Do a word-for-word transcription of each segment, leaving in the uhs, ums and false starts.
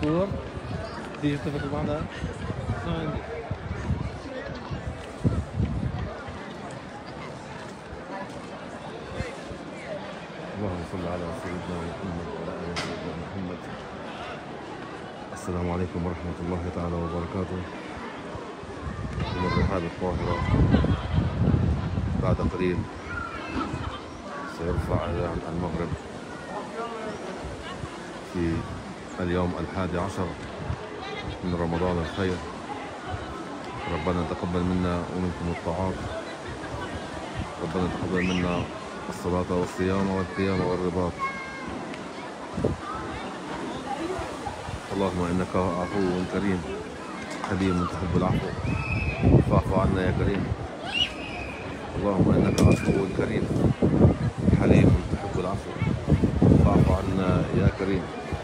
الصور تيجي تتفق معنا. اللهم صل على سيدنا محمد وعلى آل سيدنا محمد. السلام عليكم ورحمة الله تعالى وبركاته. من رحاب القاهرة بعد قليل سيرفع أذان المغرب في اليوم الحادي عشر من رمضان الخير. ربنا تقبل منا ومنكم الطاعات، ربنا تقبل منا الصلاة والصيام والقيام والرباط. اللهم إنك عفو كريم حليم تحب العفو فاعف عنا يا كريم. اللهم إنك عفو كريم حليم تحب العفو فاعف عنا يا كريم.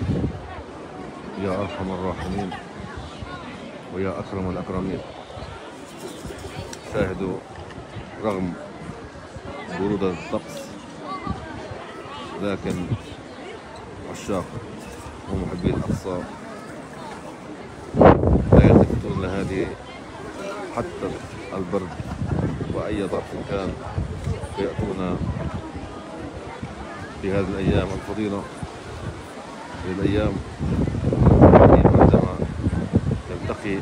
يا أرحم الراحمين ويا أكرم الأكرمين. شاهدوا رغم برودة الطقس لكن عشاق ومحبي الأقصى لا يلتفتون لهذه حتى البرد وأي ظرف كان، فيأتون في هذه الأيام الفضيلة، في الأيام عندما يلتقي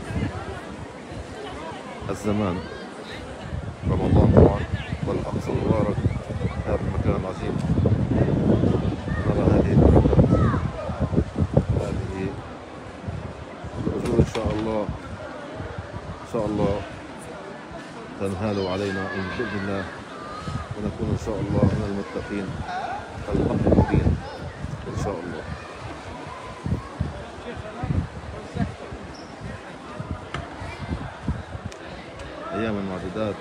الزمان رمضان طبعا والأقصى المبارك. هذا المكان العظيم نرى هذه البركات، هذه الأجور إن شاء الله إن شاء الله تنهال علينا بإذن الله، ونكون إن شاء الله من المتقين المقبولين إن شاء الله. أيام المعدودات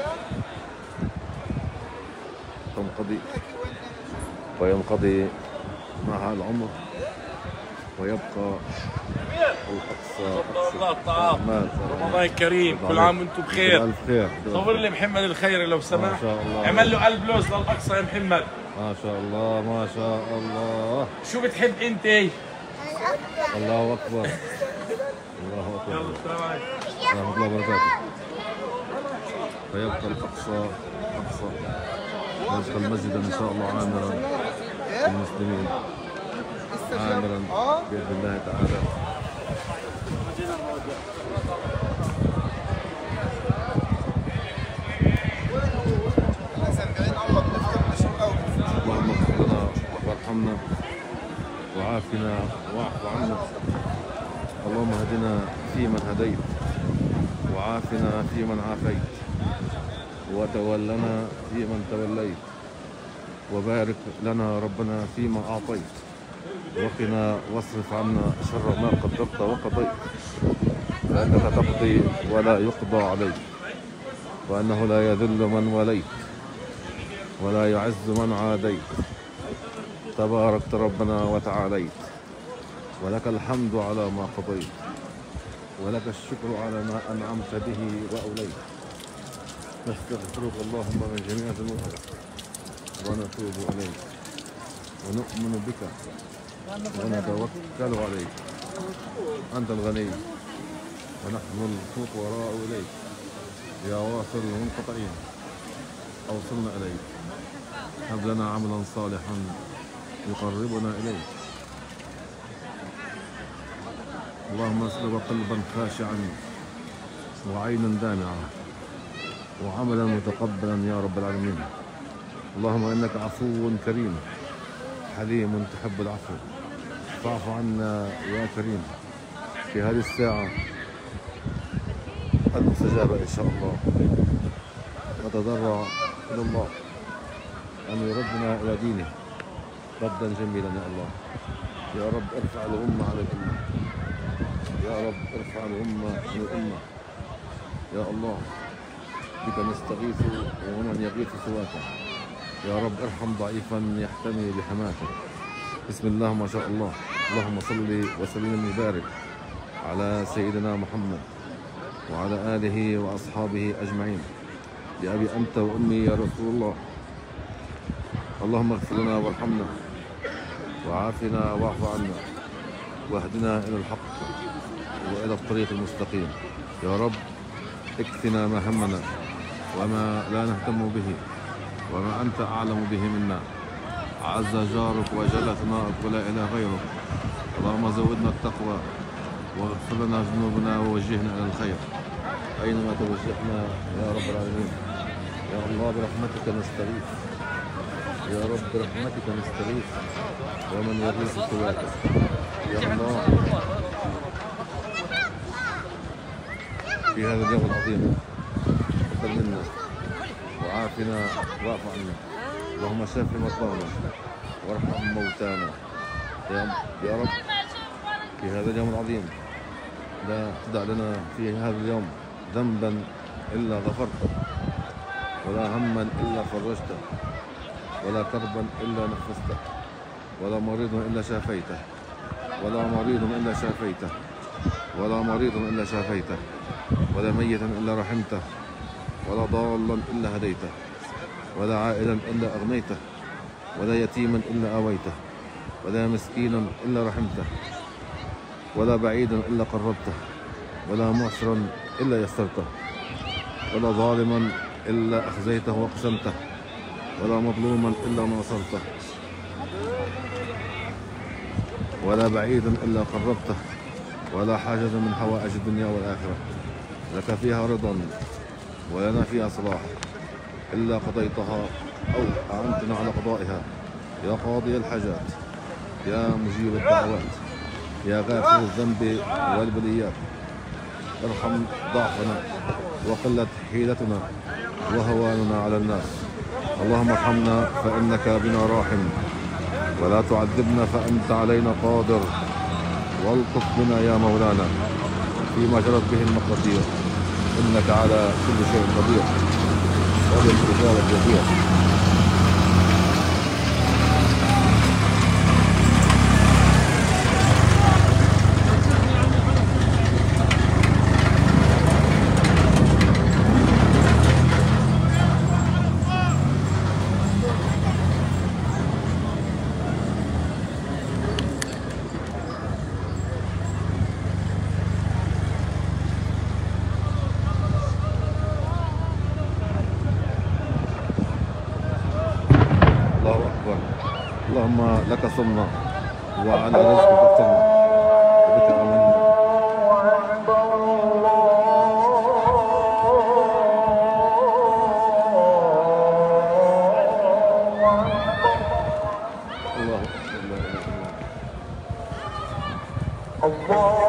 تنقضي وينقضي معها العمر ويبقى الأقصى. الله الطعام رمضان كريم، كل عام وانتم بخير. ألف خير. صور لي محمد الخيري لو سمحت. ما شاء الله. اعمل له قلب لوز للأقصى يا محمد. ما شاء الله ما شاء الله. شو بتحب انت؟ الله أكبر الله أكبر. يلا السلام عليكم ورحمة الله وبركاته. فيبقى الأقصى أقصى ويبقى المسجد إن شاء الله عامرا للمسلمين، عامرا بإذن الله تعالى. اللهم اغفر لنا وارحمنا وعافنا واعف عنا. اللهم اهدنا فيمن هديت وعافنا فيمن عافيت وتولنا فيمن توليت وبارك لنا ربنا فيما أعطيت وقنا واصرف عنا شر ما قدرت وقضيت، فإنك تقضي ولا يقضى عليك، وأنه لا يذل من وليت ولا يعز من عاديت. تباركت ربنا وتعاليت، ولك الحمد على ما قضيت، ولك الشكر على ما أنعمت به وأوليت. نستغفرك اللهم من جميع ذنوبنا ونتوب إليك ونؤمن بك ونتوكل عليك. أنت الغني ونحن الفقراء إليك. يا واصل المنقطعين أوصلنا إليك. هب لنا عملا صالحا يقربنا إليك. اللهم اسلب قلبا خاشعا وعينا دامعة وعملا متقبلا يا رب العالمين. اللهم إنك عفو كريم حليم تحب العفو فاعف عنا يا كريم. في هذه الساعة المستجابة إن شاء الله نتضرع إلى الله أن يردنا إلى دينه ردا جميلا يا الله. يا رب ارفع الأمة عن الأمة، يا رب ارفع الأمة عن الأمة يا الله. بك نستغيث ومن يغيث سواك. يا رب ارحم ضعيفا يحتمي بحماك. بسم الله ما شاء الله. اللهم صل وسلم وبارك على سيدنا محمد وعلى آله وأصحابه أجمعين. بأبي أنت وأمي يا رسول الله. اللهم اغفر لنا وارحمنا وعافنا واعف عنا واهدنا إلى الحق وإلى الطريق المستقيم. يا رب اكفنا ما همنا وما لا نهتم به وما أنت أعلم به منا. عز جارك وجل ثناؤك ولا إله غيرك. اللهم زودنا التقوى واغفر لنا ذنوبنا ووجهنا إلى الخير أينما توجهنا يا رب العالمين. يا الله برحمتك نستغيث، يا رب برحمتك نستغيث ومن يغيث سواك. يا الله في هذا اليوم العظيم تقبل منا وعافنا واعف عنا. اللهم شاف مرضانا وارحم موتانا. يا رب في هذا اليوم العظيم لا تدع لنا في هذا اليوم ذنبا إلا غفرته، ولا هما إلا فرجته، ولا كربا إلا نفسته، ولا مريض إلا شافيته، ولا مريض إلا شافيته، ولا مريض إلا شافيته، ولا ميتا إلا رحمته، ولا ضالا إلا هديته، ولا عائلا إلا أغنيته، ولا يتيما إلا آويته، ولا مسكينا إلا رحمته، ولا بعيدا إلا قربته، ولا معسرا إلا يسرته، ولا ظالما إلا أخزيته وأقسمته، ولا مظلوما إلا ناصرته، ولا بعيدا إلا قربته، ولا حاجة من حوائج الدنيا والآخرة لك فيها رضا ولنا فيها صلاح إلا قضيتها أو أعنتنا على قضائها. يا قاضي الحاجات، يا مجيب الدعوات، يا غافر الذنب والبليات، ارحم ضعفنا وقلة حيلتنا وهواننا على الناس. اللهم ارحمنا فإنك بنا راحم، ولا تعذبنا فأنت علينا قادر، والطف بنا يا مولانا فيما جرت به المقادير، إنك على كل شيء قدير وبالإجابة الجدير. اللهم لك صمنا وعلى رزقك افترنا وبك آمنا. الله أكبر لا إله إلا الله.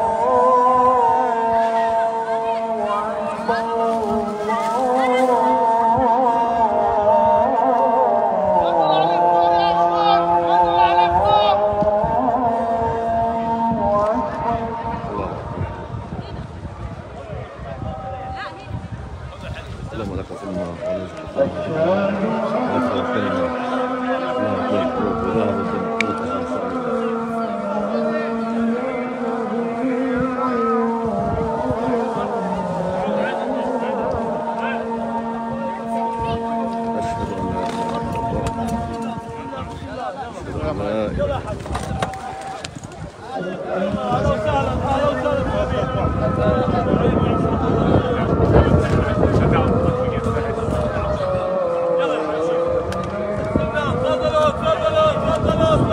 اللهم لك صلنا وعلى رزقك أشهد أن لا إله إلا الله.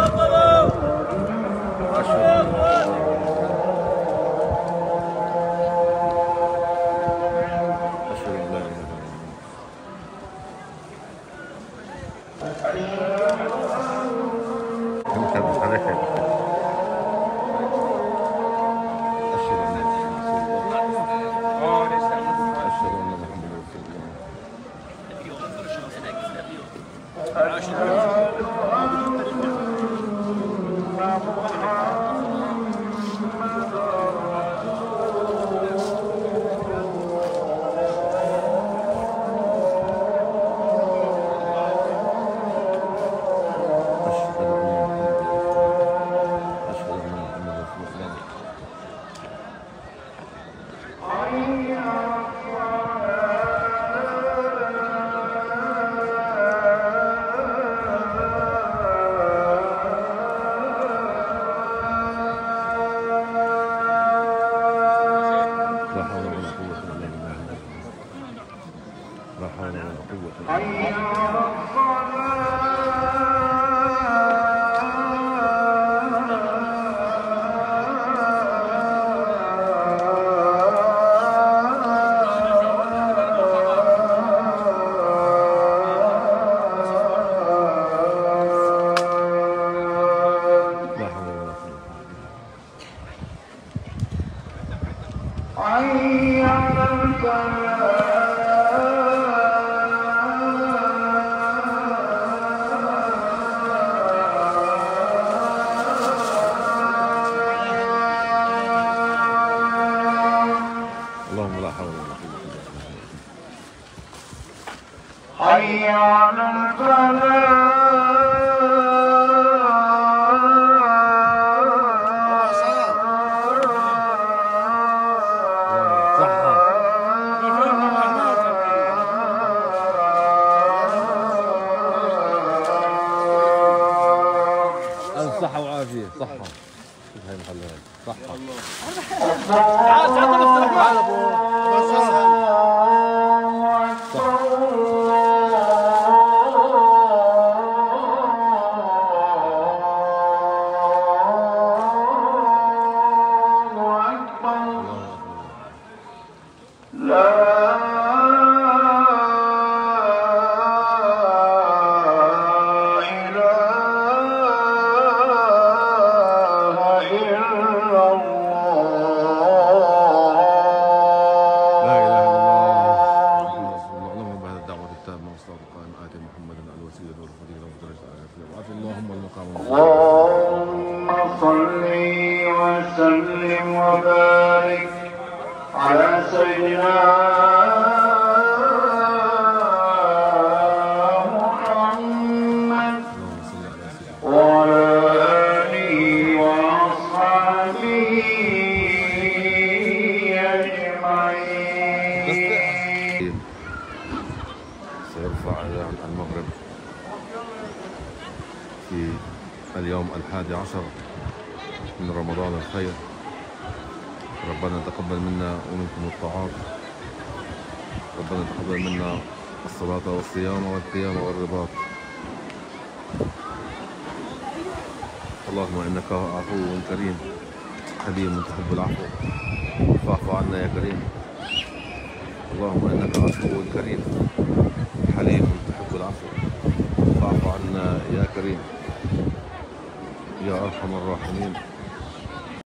حي على اللهم لا حول ولا قوة إلا بالله. حي على الفلاح. صحة وعافية، صحة. شوف هاي محلها صحة. تعال تعال تعال ابو اللهم صل وسلم وبارك على سيدنا محمد وعلى آله وأصحابه أجمعين. سيرفع أذان المغرب في اليوم الحادي عشر من رمضان الخير. ربنا تقبل منا ومنكم الطاعات، ربنا تقبل منا الصلاة والصيام والقيام والرباط. اللهم إنك عفو كريم حليم تحب العفو فاعف عنا يا كريم. اللهم إنك عفو كريم حليم تحب العفو فاعف عنا يا كريم يا أرحم الراحمين.